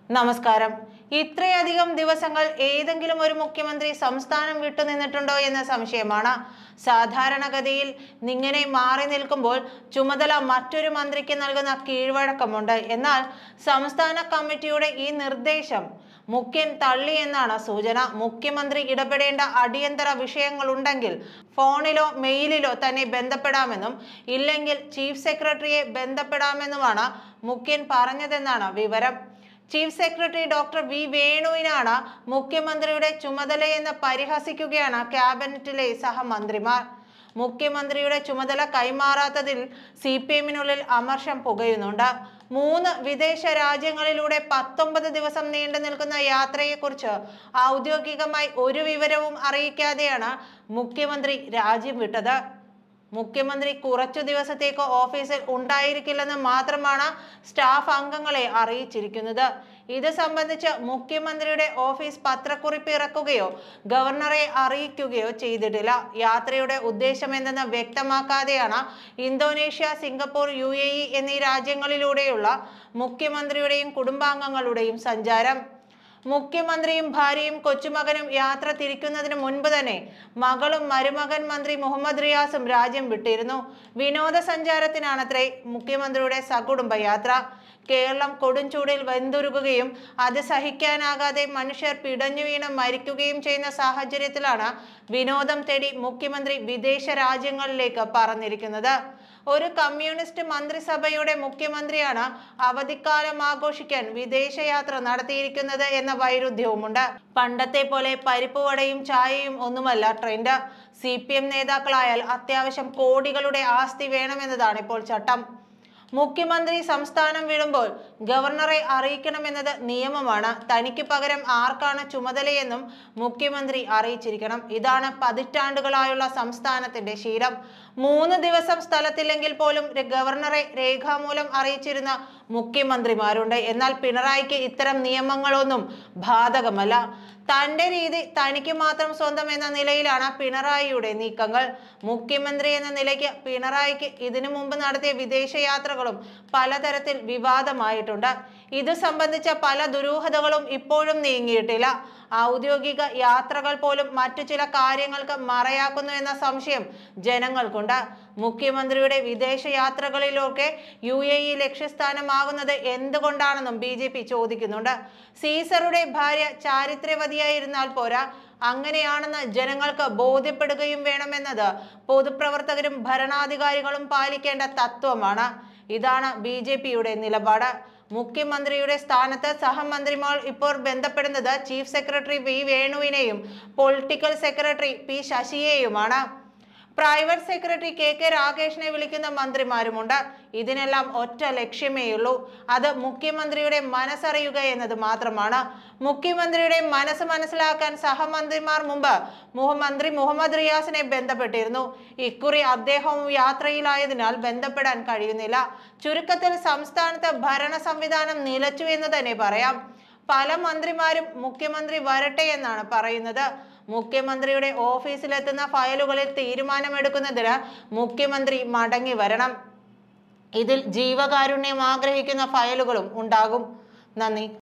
നമസ്കാരം. ഇത്രയധികം ദിവസങ്ങൾ ഏതെങ്കിലും ഒരു മുഖ്യമന്ത്രി സംസ്ഥാനം വിട്ടുനിന്നിട്ടുണ്ടോ എന്ന സംശയമാണ്. സാധാരണഗതിയിൽ ഇങ്ങനെ മാറി നിൽക്കുമ്പോൾ ചുമതല മറ്റൊരു മന്ത്രിക്ക് നൽകുന്ന കീഴ്വഴക്കമുണ്ട്. എന്നാൽ സംസ്ഥാന കമ്മിറ്റിയുടെ ഈ നിർദ്ദേശം മുഖ്യൻ തള്ളി എന്നാണ് സൂചന. മുഖ്യമന്ത്രി ഇടപെടേണ്ട അടിയന്തര വിഷയങ്ങളുണ്ടെങ്കിൽ ഫോണിലോ മെയിലിലോ തന്നെ ബന്ധപ്പെടാമെന്നും ഇല്ലെങ്കിൽ ചീഫ് സെക്രട്ടറിയെ ബന്ധപ്പെടാമെന്നുമാണ് മുഖ്യൻ പറഞ്ഞതെന്നാണ് വിവരം. ചീഫ് സെക്രട്ടറി ഡോക്ടർ വി വേണുവിനാണ് മുഖ്യമന്ത്രിയുടെ ചുമതലയെന്ന് പരിഹസിക്കുകയാണ് ക്യാബിനറ്റിലെ സഹമന്ത്രിമാർ. മുഖ്യമന്ത്രിയുടെ ചുമതല കൈമാറാത്തതിൽ CPM-നുള്ളിൽ അമർഷം പുകയുന്നുണ്ട്. 3 വിദേശ രാജ്യങ്ങളിലൂടെ 19 ദിവസം നീണ്ടു നിൽക്കുന്ന യാത്രയെക്കുറിച്ച് ഔദ്യോഗികമായി ഒരു വിവരവും അറിയിക്കാതെയാണ് മുഖ്യമന്ത്രി രാജ്യം വിട്ടത്. മുഖ്യമന്ത്രി കുറച്ചു ദിവസത്തേക്ക് ഓഫീസിൽ ഉണ്ടായിരിക്കില്ലെന്ന് മാത്രമാണ് സ്റ്റാഫ് അംഗങ്ങളെ അറിയിച്ചിരിക്കുന്നത്. ഇത് സംബന്ധിച്ച് മുഖ്യമന്ത്രിയുടെ ഓഫീസ് പത്രക്കുറിപ്പ് ഇറക്കുകയോ ഗവർണറെ അറിയിക്കുകയോ ചെയ്തിട്ടില്ല. യാത്രയുടെ ഉദ്ദേശം എന്തെന്ന് വ്യക്തമാക്കാതെയാണ് ഇന്തോനേഷ്യ, സിംഗപ്പൂർ, UAE എന്നീ രാജ്യങ്ങളിലൂടെയുള്ള മുഖ്യമന്ത്രിയുടെയും കുടുംബാംഗങ്ങളുടെയും സഞ്ചാരം. മുഖ്യമന്ത്രിയും ഭാര്യയും കൊച്ചുമകനും യാത്ര തിരിക്കുന്നതിന് മുൻപ് തന്നെ മകളും മരുമകൻ മന്ത്രി മുഹമ്മദ് റിയാസും രാജ്യം വിട്ടിരുന്നു. വിനോദസഞ്ചാരത്തിനാണത്രേ മുഖ്യമന്ത്രിയുടെ സകുടുംബ യാത്ര. കേരളം കൊടുംചൂടിൽ വെന്തുരുകുകയും അത് സഹിക്കാനാകാതെ മനുഷ്യർ പിടഞ്ഞു വീണ് മരിക്കുകയും ചെയ്യുന്ന സാഹചര്യത്തിലാണ് വിനോദം തേടി മുഖ്യമന്ത്രി വിദേശ രാജ്യങ്ങളിലേക്ക് പറന്നിരിക്കുന്നത്. ഒരു കമ്മ്യൂണിസ്റ്റ് മന്ത്രിസഭയുടെ മുഖ്യമന്ത്രിയാണ് അവധിക്കാലം ആഘോഷിക്കാൻ വിദേശയാത്ര നടത്തിയിരിക്കുന്നത് എന്ന വൈരുദ്ധ്യവുമുണ്ട്. പണ്ടത്തെ പോലെ പരിപ്പുവടയും ചായയും ഒന്നുമല്ല ട്രെൻഡ്. CPM നേതാക്കളായാൽ അത്യാവശ്യം കോടികളുടെ ആസ്തി വേണമെന്നതാണ് ഇപ്പോൾ ചട്ടം. മുഖ്യമന്ത്രി സംസ്ഥാനം വിടുമ്പോൾ ഗവർണറെ അറിയിക്കണമെന്നത് നിയമമാണ്. തനിക്ക് പകരം ആർക്കാണ് ചുമതലയെന്നും മുഖ്യമന്ത്രി അറിയിച്ചിരിക്കണം. ഇതാണ് പതിറ്റാണ്ടുകളായുള്ള സംസ്ഥാനത്തിന്റെ ശീലം. 3 ദിവസം സ്ഥലത്തില്ലെങ്കിൽ പോലും ഗവർണറെ രേഖാമൂലം അറിയിച്ചിരുന്ന മുഖ്യമന്ത്രിമാരുണ്ട്. എന്നാൽ പിണറായിക്ക് ഇത്തരം നിയമങ്ങളൊന്നും ബാധകമല്ല. തന്റെ രീതി തനിക്ക് മാത്രം സ്വന്തം എന്ന നിലയിലാണ് പിണറായിയുടെ നീക്കങ്ങൾ. മുഖ്യമന്ത്രി എന്ന നിലയ്ക്ക് പിണറായിക്ക് ഇതിനു മുമ്പ് നടത്തിയ വിദേശയാത്രകളും പലതരത്തിൽ വിവാദമായിട്ടുണ്ട്. ഇത് സംബന്ധിച്ച പല ദുരൂഹതകളും ഇപ്പോഴും നീങ്ങിയിട്ടില്ല. ഔദ്യോഗിക യാത്രകൾ പോലും മറ്റു ചില കാര്യങ്ങൾക്ക് മറയാക്കുന്നു എന്ന സംശയം ജനങ്ങൾക്കുണ്ട്. മുഖ്യമന്ത്രിയുടെ വിദേശയാത്രകളിലൊക്കെ UAE ലക്ഷ്യസ്ഥാനമാകുന്നത് എന്തുകൊണ്ടാണെന്നും BJP ചോദിക്കുന്നുണ്ട്. സീസറുടെ ഭാര്യ ചാരിത്രവതിയായിരുന്നാൽ പോരാ, അങ്ങനെയാണെന്ന് ജനങ്ങൾക്ക് ബോധ്യപ്പെടുകയും വേണമെന്നത് പൊതുപ്രവർത്തകരും ഭരണാധികാരികളും പാലിക്കേണ്ട തത്വമാണ്. ഇതാണ് BJPയുടെ നിലപാട്. മുഖ്യമന്ത്രിയുടെ സ്ഥാനത്ത് സഹമന്ത്രിമാർ ഇപ്പോൾ ബന്ധപ്പെടുന്നത് ചീഫ് സെക്രട്ടറി വി വേണുവിനെയും പൊളിറ്റിക്കൽ സെക്രട്ടറി P ശശിയെയുമാണ്. പ്രൈവറ്റ് സെക്രട്ടറി KK രാഗേഷിനെ വിളിക്കുന്ന മന്ത്രിമാരുമുണ്ട്. ഇതിനെല്ലാം ഒറ്റ ലക്ഷ്യമേയുള്ളൂ, അത് മുഖ്യമന്ത്രിയുടെ മനസ്സറിയുക എന്നത് മാത്രമാണ്. മുഖ്യമന്ത്രിയുടെ മനസ്സ് മനസ്സിലാക്കാൻ സഹമന്ത്രിമാർ മുമ്പ് മന്ത്രി മുഹമ്മദ് റിയാസിനെ ബന്ധപ്പെട്ടിരുന്നു. ഇക്കുറി അദ്ദേഹവും യാത്രയിലായതിനാൽ ബന്ധപ്പെടാൻ കഴിയുന്നില്ല. ചുരുക്കത്തിൽ സംസ്ഥാനത്ത് ഭരണ സംവിധാനം നിലച്ചു എന്ന് തന്നെ പറയാം. പല മന്ത്രിമാരും മുഖ്യമന്ത്രി വരട്ടെ എന്നാണ് പറയുന്നത്. മുഖ്യമന്ത്രിയുടെ ഓഫീസിലെത്തുന്ന ഫയലുകളിൽ തീരുമാനമെടുക്കുന്നതിന് മുഖ്യമന്ത്രി മടങ്ങി വരണം. ഇതിൽ ജീവകാരുണ്യം ആഗ്രഹിക്കുന്ന ഫയലുകളും ഉണ്ടാകും. നന്ദി.